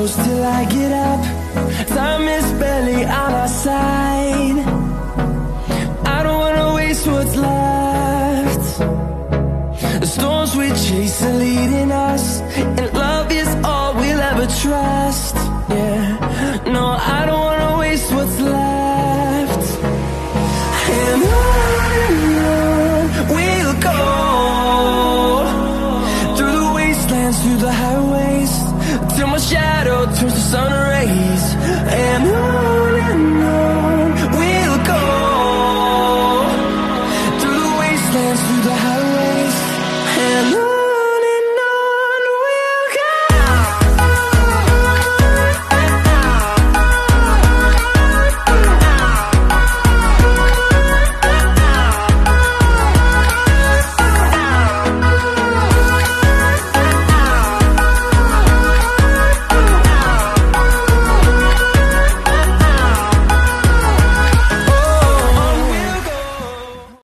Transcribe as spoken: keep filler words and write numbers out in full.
close till I get up. Time is barely on our side. I don't wanna waste what's left. The storms we chase are leading us, and